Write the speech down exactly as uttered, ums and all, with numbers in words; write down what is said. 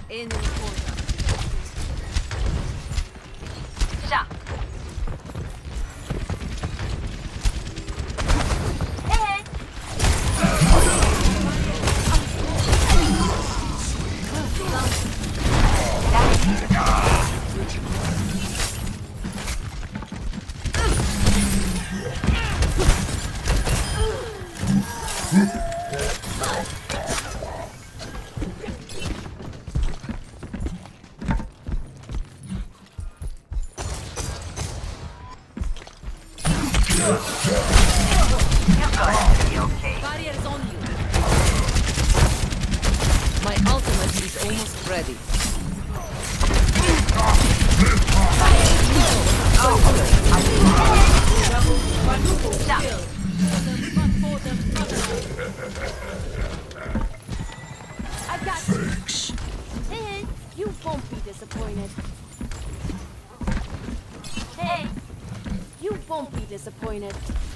Enemy order. Shot. Barrier is on you. My ultimate is almost ready. I got you. Hey, you won't be disappointed. Hey, you won't be disappointed.